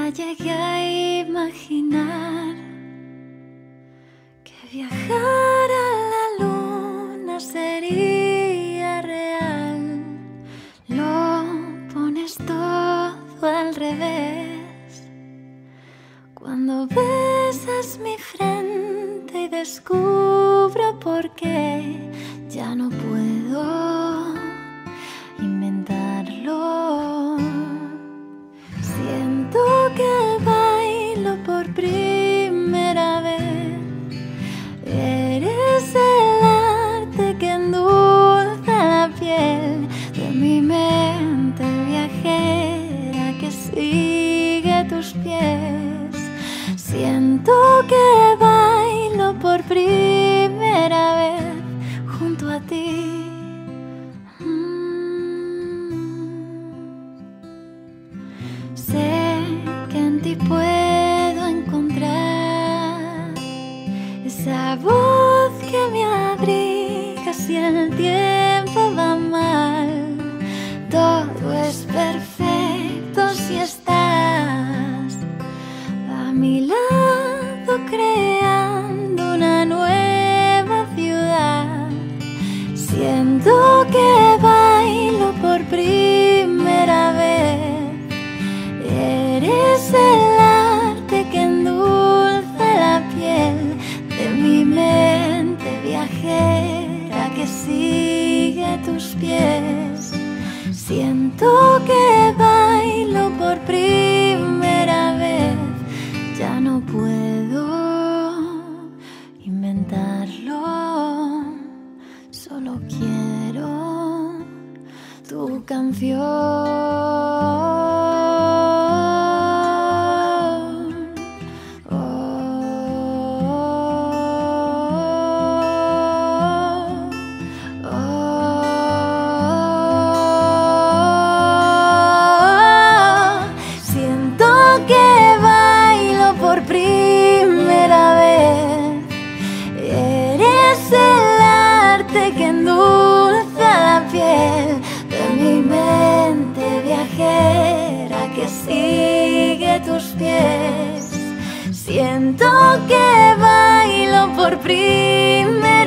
llegué a imaginar que viajar a la luna sería real. Lo pones todo al revés. Cuando besas mi frente y descubro por qué ya no puedo inventarlo. Siento que bailo por primera vez. Eres el arte que endulza la piel de mi mente viajera que sigue tus pies. Siento que bailo por primera vez junto a ti. Sé que en ti puedo encontrar esa voz que me abriga si el tiempo va mal. Todo es perfecto si estás a mi lado creando una nueva ciudad. Siento que bailo por primera vez. Eres el arte que endulza la piel de mi mente viajera que sigue tus pies. Siento que bailo por primera vez. Ya no puedo inventarlo, solo quiero tu canción. Primera vez, eres el arte que endulza la piel de mi mente viajera que sigue tus pies. Siento que bailo por primera vez.